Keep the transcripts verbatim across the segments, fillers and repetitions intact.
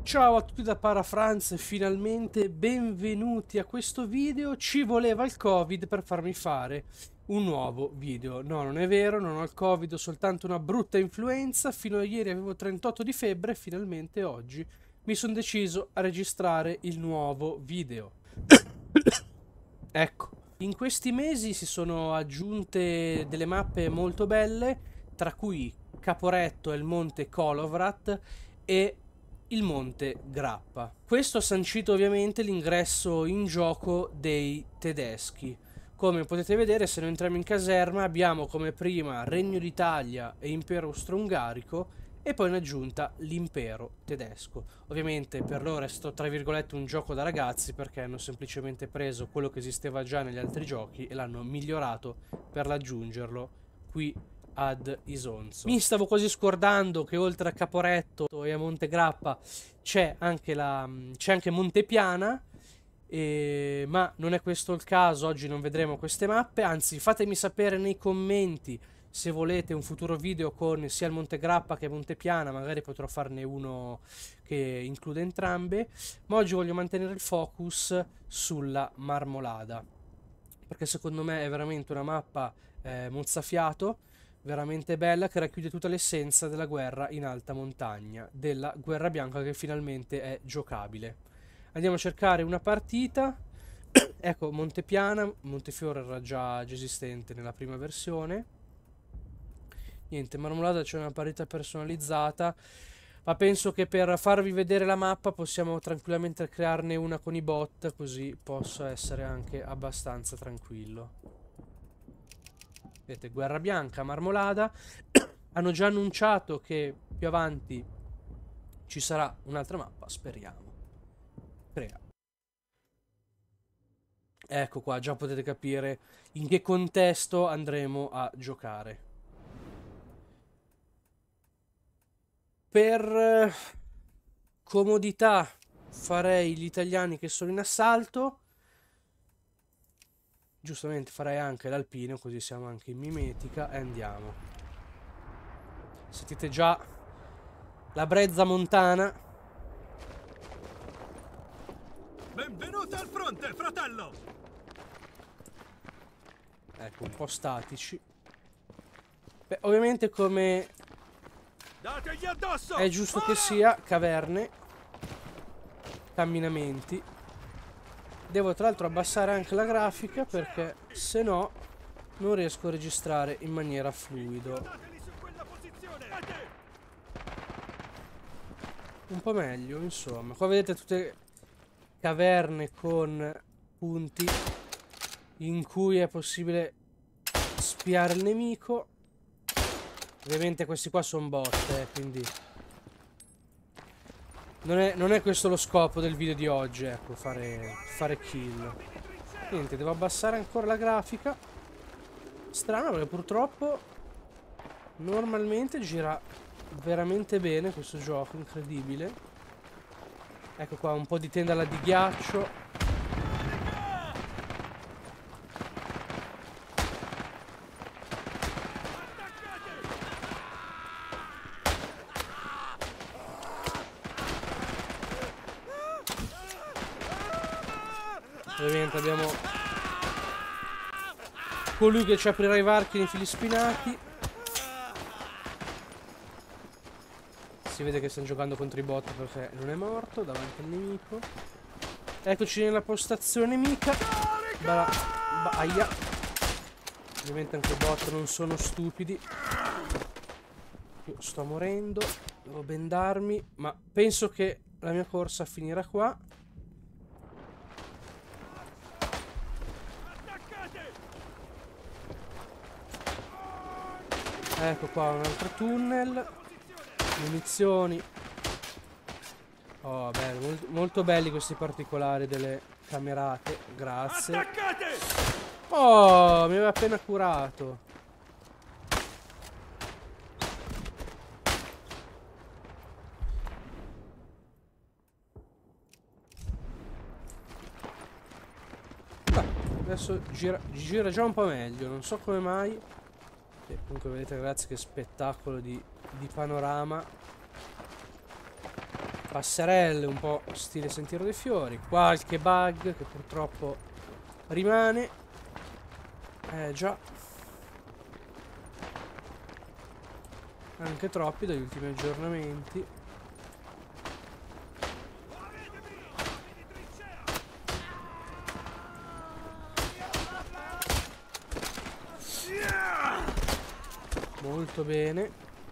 Ciao a tutti da Parafranz e finalmente benvenuti a questo video. Ci voleva il Covid per farmi fare un nuovo video. No, non è vero, non ho il Covid, ho soltanto una brutta influenza. Fino a ieri avevo trentotto di febbre e finalmente oggi mi sono deciso a registrare il nuovo video. Ecco, in questi mesi si sono aggiunte delle mappe molto belle, tra cui Caporetto e il monte Kolovrat e il monte Grappa. Questo ha sancito ovviamente l'ingresso in gioco dei tedeschi. Come potete vedere, se noi entriamo in caserma abbiamo come prima Regno d'Italia e Impero Austro-Ungarico e poi in aggiunta l'impero tedesco. Ovviamente per loro è stato tra virgolette un gioco da ragazzi, perché hanno semplicemente preso quello che esisteva già negli altri giochi e l'hanno migliorato per aggiungerlo qui ad Isonzo. Mi stavo quasi scordando che oltre a Caporetto e a Montegrappa c'è anche, la, c'è anche Montepiana, e, ma non è questo il caso, oggi non vedremo queste mappe, anzi fatemi sapere nei commenti se volete un futuro video con sia il Montegrappa che Montepiana, magari potrò farne uno che include entrambe, ma oggi voglio mantenere il focus sulla Marmolada, perché secondo me è veramente una mappa eh, mozzafiato, veramente bella, che racchiude tutta l'essenza della guerra in alta montagna, della guerra bianca che finalmente è giocabile. Andiamo a cercare una partita. Ecco, Montepiana, Montefiore era già, già esistente nella prima versione. Niente, Marmolada c'è una partita personalizzata, ma penso che per farvi vedere la mappa possiamo tranquillamente crearne una con i bot, così posso essere anche abbastanza tranquillo. Vedete, Guerra Bianca, Marmolada. Hanno già annunciato che più avanti ci sarà un'altra mappa, speriamo. Crea. Ecco qua, già potete capire in che contesto andremo a giocare. Per comodità farei gli italiani che sono in assalto. Giustamente farei anche l'alpino, così siamo anche in mimetica, e andiamo. Sentite già la brezza montana. Benvenuto al fronte, fratello! Ecco, un po' statici. Beh, ovviamente come Dategli addosso! è giusto che sia, caverne, camminamenti. Devo tra l'altro abbassare anche la grafica, perché se no non riesco a registrare in maniera fluido. Un po' meglio, insomma. Qua vedete tutte caverne con punti in cui è possibile spiare il nemico. Ovviamente questi qua sono bot, eh, quindi non è, non è questo lo scopo del video di oggi, ecco, fare, fare kill. Niente, devo abbassare ancora la grafica. Strano, perché purtroppo normalmente gira veramente bene questo gioco, incredibile. Ecco qua, un po' di tenda di ghiaccio. Ovviamente abbiamo colui che ci aprirà i varchi nei fili spinati. Si vede che stanno giocando contro i bot perché non è morto davanti al nemico. Eccoci nella postazione nemica. Ba ba aia. Ovviamente anche i bot non sono stupidi. Io sto morendo. Devo bendarmi. Ma penso che la mia corsa finirà qua. Ecco qua un altro tunnel. Munizioni. Oh, bello, molto, molto belli questi particolari delle camerate. Grazie. Oh, mi aveva appena curato. Beh, adesso gira, gira già un po' meglio, non so come mai. E comunque vedete ragazzi che spettacolo di, di panorama. passerelle un po' stile Sentiero dei Fiori, qualche bug che purtroppo rimane. Eh già, anche troppi dagli ultimi aggiornamenti. Molto bene.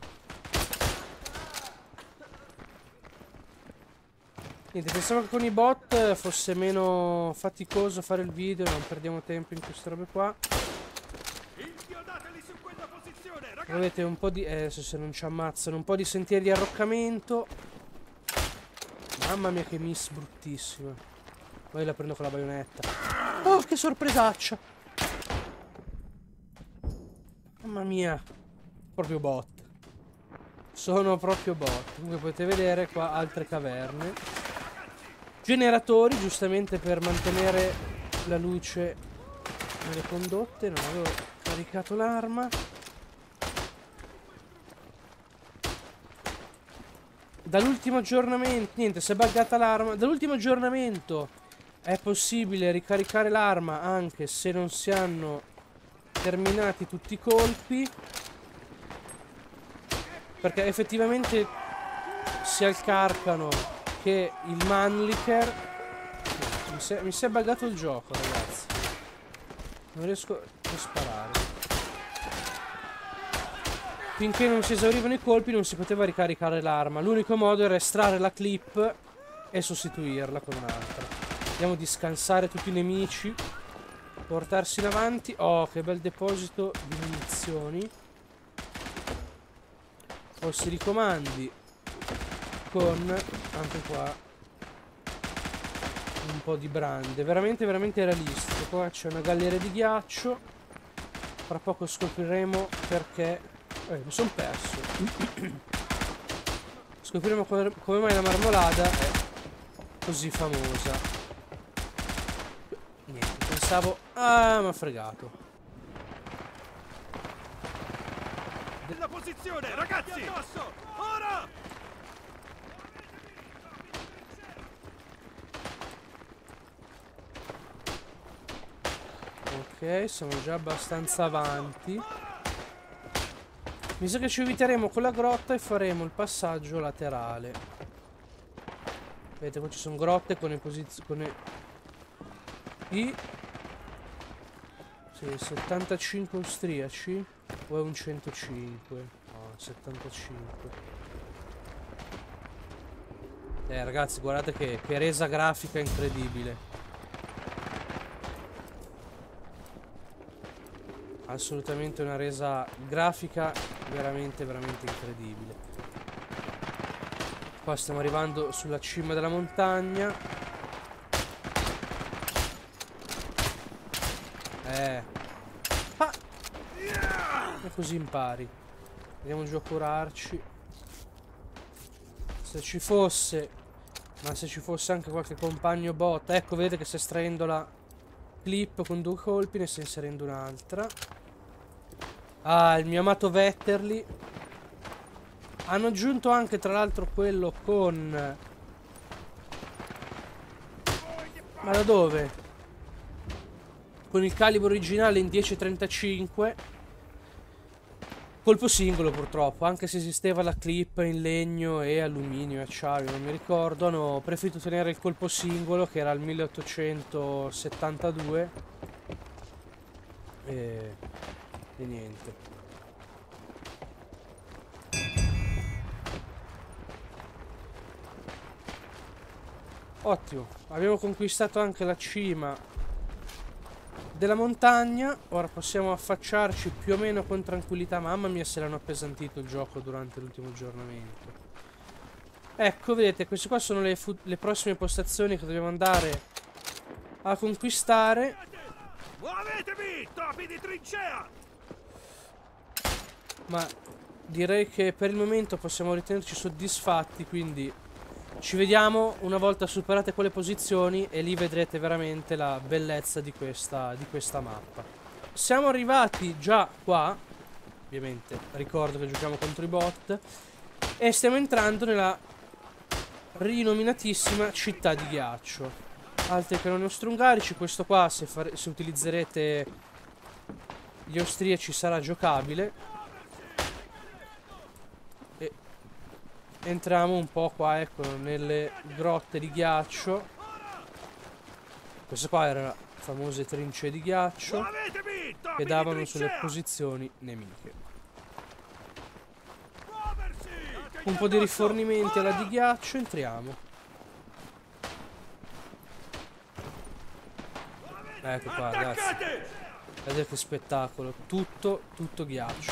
Niente, pensavo che con i bot fosse meno faticoso fare il video, non perdiamo tempo in queste robe qua. Inchiodateli su quella posizione, ragazzi! Avete un po' di... Eh, se non ci ammazzano, un po' di sentieri di arroccamento. Mamma mia che miss bruttissima. Poi la prendo con la baionetta. Oh, che sorpresaccia! Mamma mia. Proprio bot. Sono proprio bot. Comunque potete vedere qua altre caverne. Generatori, giustamente per mantenere la luce nelle condotte. Non avevo caricato l'arma. Dall'ultimo aggiornamento, niente, si è buggata l'arma. Dall'ultimo aggiornamento è possibile ricaricare l'arma anche se non si hanno terminati tutti i colpi, perché effettivamente sia il Carcano che il Mannlicher. Mi si è, mi si è buggato il gioco, ragazzi. Non riesco a sparare. Finché non si esaurivano i colpi non si poteva ricaricare l'arma. L'unico modo era estrarre la clip e sostituirla con un'altra. Vediamo di scansare tutti i nemici, portarsi in avanti. Oh, che bel deposito di munizioni. Posti di comandi con anche qua un po' di brande. Veramente veramente realistico. Qua c'è una galleria di ghiaccio. Fra poco scopriremo perché. Eh, mi sono perso. Scopriremo come, come mai la marmolada è così famosa. Niente, pensavo. Ah, mi ha fregato. Nella posizione, ragazzi! Addosso! Ora! Ok, siamo già abbastanza avanti. Mi sa che ci eviteremo con la grotta e faremo il passaggio laterale. Vedete, qua ci sono grotte con le posizioni. I sì, settantacinque austriaci. O è un centocinque? No, settantacinque. Eh ragazzi, guardate che, che resa grafica incredibile. Assolutamente una resa grafica veramente veramente incredibile. Qua stiamo arrivando sulla cima della montagna. Eh ah! E così impari. Andiamo giù a curarci. Se ci fosse, ma se ci fosse anche qualche compagno bot. Ecco, vedete che sta estraendo la clip con due colpi, ne sta inserendo un'altra. Ah, il mio amato Vetterli. Hanno aggiunto anche tra l'altro quello con... Ma da dove? Con il calibro originale in dieci trentacinque. Colpo singolo purtroppo, anche se esisteva la clip in legno e alluminio e acciaio, non mi ricordo. Hanno preferito tenere il colpo singolo che era il milleottocentosettantadue. E... e niente. Ottimo, abbiamo conquistato anche la cima della montagna. Ora possiamo affacciarci più o meno con tranquillità. Mamma mia se l'hanno appesantito il gioco durante l'ultimo aggiornamento. Ecco, vedete, queste qua sono le, le prossime postazioni che dobbiamo andare a conquistare. Muovetevi, topi di trincea! Ma direi che per il momento possiamo ritenerci soddisfatti, quindi ci vediamo una volta superate quelle posizioni e lì vedrete veramente la bellezza di questa, di questa mappa. Siamo arrivati già qua, ovviamente ricordo che giochiamo contro i bot, e stiamo entrando nella rinominatissima città di ghiaccio. Altri cannoni austro-ungarici. Questo qua, se, fare, se utilizzerete gli austriaci, sarà giocabile. E entriamo un po' qua, ecco, nelle grotte di ghiaccio. Queste qua erano famose trincee di ghiaccio che davano sulle posizioni nemiche. Un po' di rifornimenti alla di ghiaccio, entriamo. Ecco qua, ragazzi. Vedete che spettacolo. Tutto, tutto ghiaccio.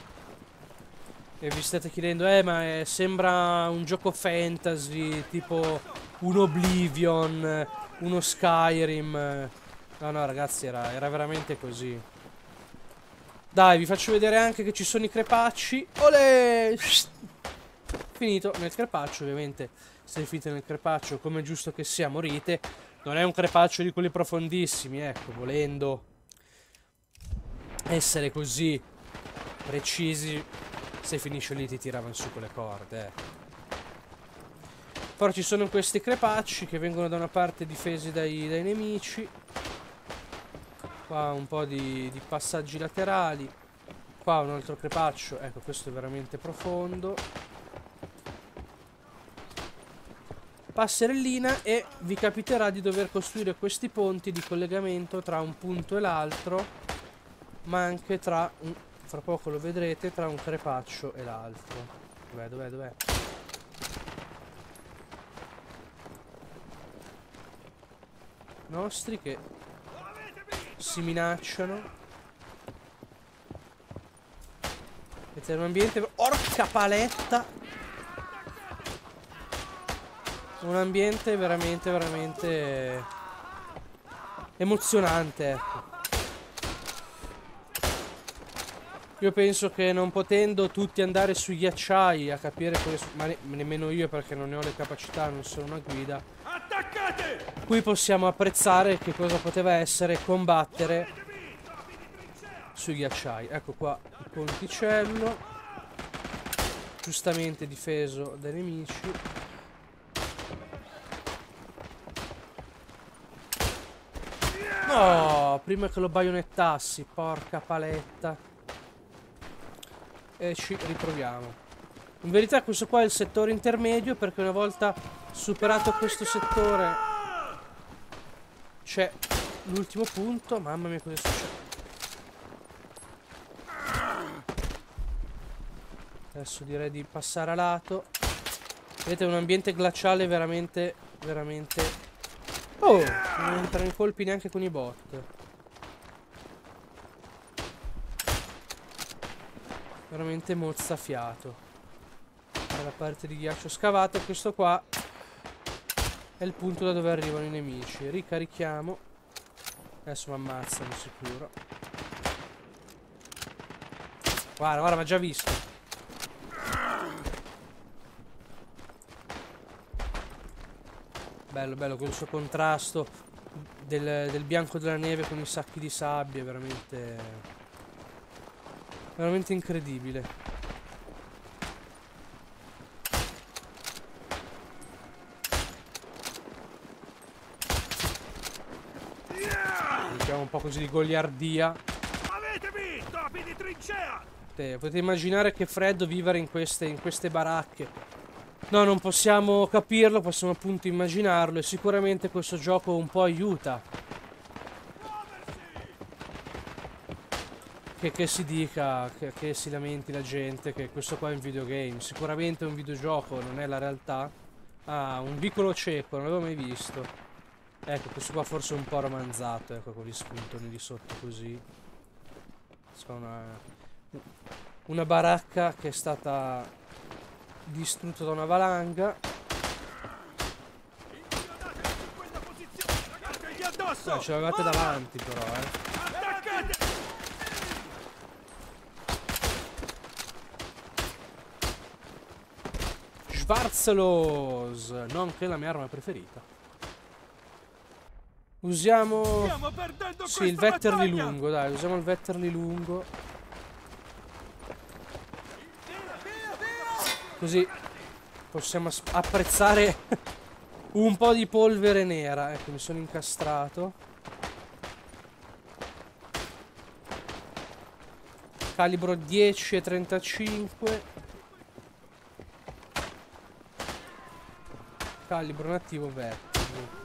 E vi state chiedendo, eh ma è, sembra un gioco fantasy, tipo un Oblivion, uno Skyrim. No, no, ragazzi, era, era veramente così. Dai, vi faccio vedere anche che ci sono i crepacci. Olè! Finito nel crepaccio, ovviamente. Se finite nel crepaccio, come è giusto che sia, morite. Non è un crepaccio di quelli profondissimi, ecco, volendo essere così precisi, se finisce lì ti tiravano su con le corde, eh. Poi ci sono questi crepacci che vengono da una parte difesi dai, dai nemici. Qua un po' di, di passaggi laterali. Qua un altro crepaccio, ecco, questo è veramente profondo. Passerellina, e vi capiterà di dover costruire questi ponti di collegamento tra un punto e l'altro, ma anche tra un, fra poco lo vedrete, tra un crepaccio e l'altro. Dov'è, dov'è, dov'è? Nostri che si minacciano. Vedete un ambiente... Orca paletta! Un ambiente veramente, veramente emozionante, ecco. Io penso che non potendo tutti andare sui ghiacciai a capire come... Ma ne, nemmeno io, perché non ne ho le capacità, non sono una guida. Attaccate! Qui possiamo apprezzare che cosa poteva essere combattere sui ghiacciai. Ecco qua il ponticello, giustamente difeso dai nemici. No, prima che lo baionettassi, porca paletta. E ci riproviamo. In verità questo qua è il settore intermedio, perché una volta superato questo settore c'è l'ultimo punto. Mamma mia, cosa succede? Adesso direi di passare a lato. Vedete, è un ambiente glaciale veramente, veramente... Oh, non entrano in colpi neanche con i bot. Veramente mozzafiato. È la parte di ghiaccio scavato. Questo qua è il punto da dove arrivano i nemici. Ricarichiamo. Adesso mi ammazzano sicuro. Guarda, guarda, mi ha già visto. Bello, bello, quel suo contrasto del, del bianco della neve con i sacchi di sabbia, è veramente, veramente incredibile. Mettiamo un po' così di goliardia. Avetevi, topi di trincea! Te, potete immaginare che freddo vivere in queste, in queste baracche. No, non possiamo capirlo, possiamo appunto immaginarlo, e sicuramente questo gioco un po' aiuta. Che, che si dica, che, che si lamenti la gente, che questo qua è un videogame. Sicuramente è un videogioco, non è la realtà. Ah, un vicolo cieco, non l'avevo mai visto. Ecco, questo qua forse è un po' romanzato, ecco, con gli spuntoni di sotto così. C'è una, una baracca che è stata... distrutto da una valanga. No, ce l'avevate davanti però, eh. Schwarzelos, non che la mia arma preferita. Usiamo... Sì, il Vetterli lungo, dai, usiamo il Vetterli lungo. Così possiamo apprezzare un po' di polvere nera. Ecco, mi sono incastrato. Calibro dieci e trentacinque. Calibro nativo vecchio.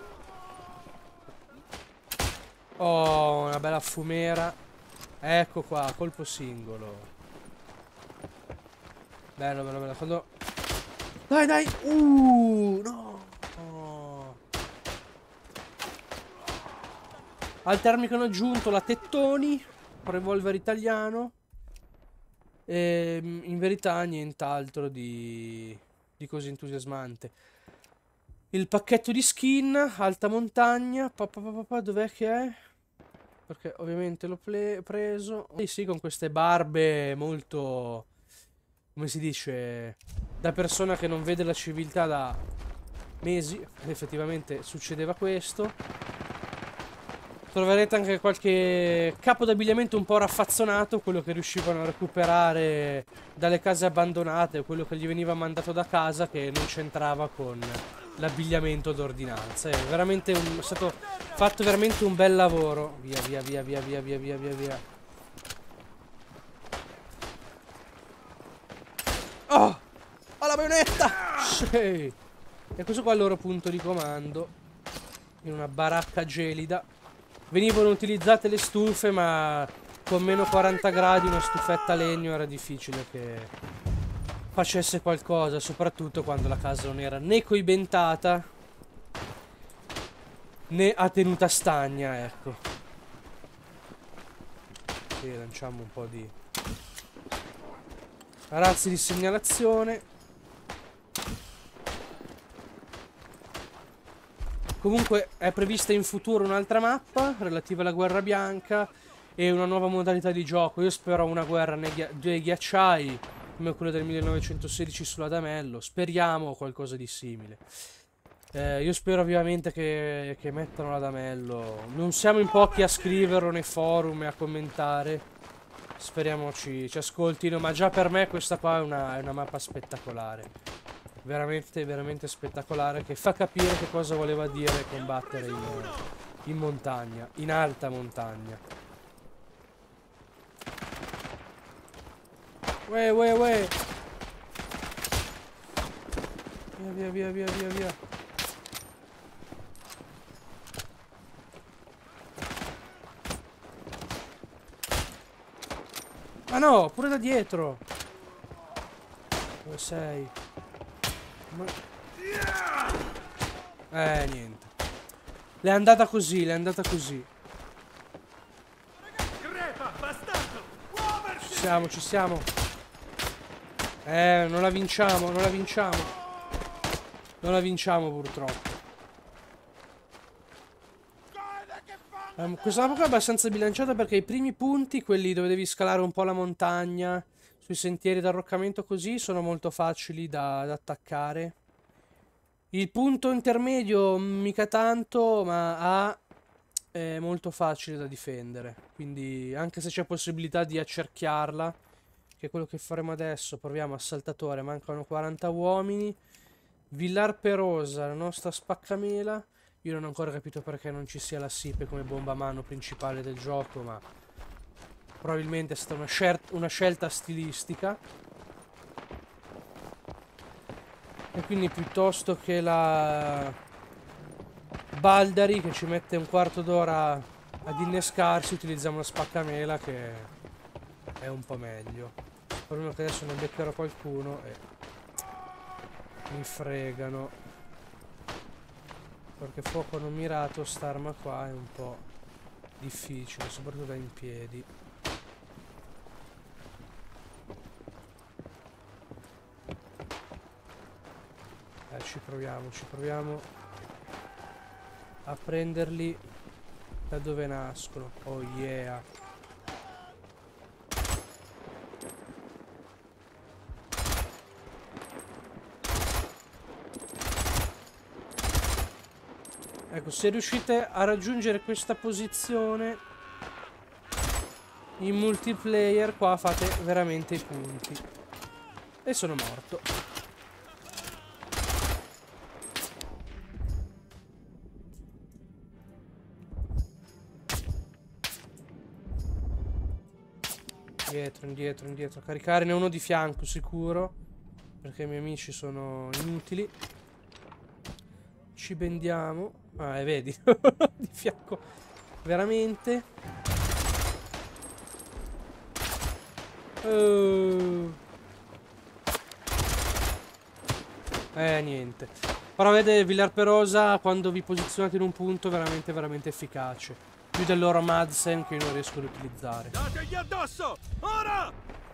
Oh, una bella fumera. Ecco qua, colpo singolo. Bello, bello, bello. Quando... Dai, dai. Uh, no. Oh. Al termico hanno aggiunto la Tettoni, revolver italiano. E in verità nient'altro di, di così entusiasmante. Il pacchetto di skin, alta montagna. Pa, pa, pa, pa, dov'è che è? Perché ovviamente l'ho preso. E sì, con queste barbe molto... Come si dice? Da persona che non vede la civiltà da mesi. Effettivamente succedeva questo. Troverete anche qualche capo d'abbigliamento un po' raffazzonato, quello che riuscivano a recuperare dalle case abbandonate, quello che gli veniva mandato da casa, che non c'entrava con l'abbigliamento d'ordinanza. È veramente un, è stato fatto veramente un bel lavoro. Via, via, via, via, via, via, via, via, via. Oh! Ho la baionetta! Sì. E questo qua è il loro punto di comando. In una baracca gelida. Venivano utilizzate le stufe, ma con meno quaranta gradi una stufetta a legno era difficile che facesse qualcosa, soprattutto quando la casa non era né coibentata né a tenuta stagna, ecco. E lanciamo un po' di razzi di segnalazione. Comunque è prevista in futuro un'altra mappa relativa alla guerra bianca e una nuova modalità di gioco. Io spero una guerra nei ghi dei ghiacciai come quella del millenovecentosedici sull'Adamello. Speriamo qualcosa di simile. Eh, io spero ovviamente che, che mettano l'Adamello. Non siamo in pochi a scriverlo nei forum e a commentare. Speriamo ci, ci ascoltino, ma già per me questa qua è una, è una mappa spettacolare. Veramente, veramente spettacolare, che fa capire che cosa voleva dire combattere in, in montagna, in alta montagna. Uè, uè, uè. Via, via, via, via, via, via. Ma no, pure da dietro. Dove sei? Ma... Eh, niente. L'è andata così, l'è andata così. Ci siamo, ci siamo. Eh, non la vinciamo, non la vinciamo. Non la vinciamo purtroppo. Um, questa mappa è abbastanza bilanciata perché i primi punti, quelli dove devi scalare un po' la montagna, sui sentieri d'arroccamento così, sono molto facili da, da attaccare. Il punto intermedio mica tanto, ma A è molto facile da difendere. Quindi anche se c'è possibilità di accerchiarla, che è quello che faremo adesso, proviamo assaltatore, mancano quaranta uomini. Villar Perosa, la nostra spaccamela. Io non ho ancora capito perché non ci sia la Sipe come bomba a mano principale del gioco, ma probabilmente è stata una, una scelta stilistica. E quindi piuttosto che la Baldari che ci mette un quarto d'ora ad innescarsi, utilizziamo la spaccamela che è un po' meglio. Il problema è che adesso ne beccherò qualcuno e mi fregano. Perché fuoco non mirato, sta arma qua è un po' difficile, soprattutto da in piedi. Eh, ci proviamo, ci proviamo a prenderli da dove nascono. Oh yeah. Ecco, se riuscite a raggiungere questa posizione in multiplayer qua fate veramente i punti. E sono morto. Indietro, indietro, indietro. Caricarne uno di fianco sicuro, perché i miei amici sono inutili. Ci bendiamo. Ah, e vedi. Di fianco. Veramente. Uh. Eh, niente. Però vede Villar Perosa, quando vi posizionate in un punto, veramente, veramente efficace. Più del loro Madsen che io non riesco ad utilizzare. Dategli addosso! Ora!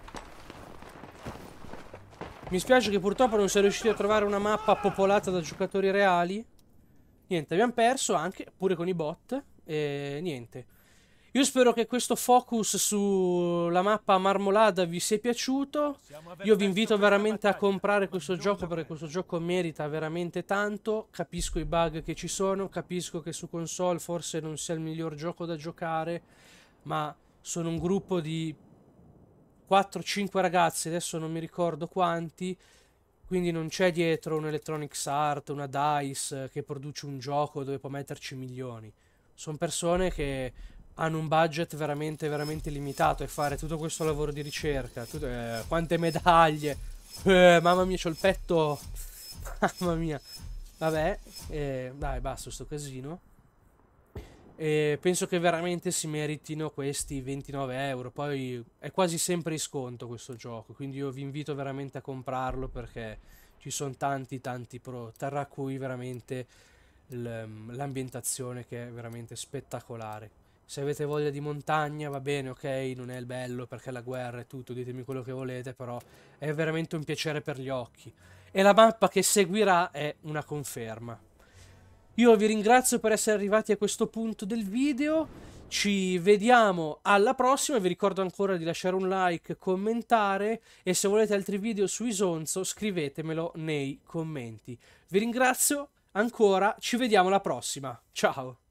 Mi spiace che purtroppo non sia riusciti a trovare una mappa popolata da giocatori reali. Niente, abbiamo perso anche, pure con i bot. E niente. Io spero che questo focus sulla mappa Marmolada vi sia piaciuto. Io vi invito veramente a comprare questo gioco, perché questo gioco merita veramente tanto. Capisco i bug che ci sono, capisco che su console forse non sia il miglior gioco da giocare, ma sono un gruppo di quattro cinque ragazzi, adesso non mi ricordo quanti, quindi non c'è dietro un Electronic Arts, una DICE che produce un gioco dove può metterci milioni. Sono persone che hanno un budget veramente veramente limitato, e fare tutto questo lavoro di ricerca, tutto, eh, quante medaglie, eh, mamma mia, c'ho il petto, mamma mia, vabbè, eh, dai, basta sto casino. E penso che veramente si meritino questi ventinove euro. Poi è quasi sempre in sconto questo gioco, quindi io vi invito veramente a comprarlo, perché ci sono tanti tanti pro, tra cui veramente l'ambientazione, che è veramente spettacolare. Se avete voglia di montagna va bene, ok, non è il bello perché la guerra e tutto, ditemi quello che volete, però è veramente un piacere per gli occhi. E la mappa che seguirà è una conferma. Io vi ringrazio per essere arrivati a questo punto del video, ci vediamo alla prossima, vi ricordo ancora di lasciare un like, commentare, e se volete altri video su Isonzo scrivetemelo nei commenti. Vi ringrazio ancora, ci vediamo alla prossima, ciao!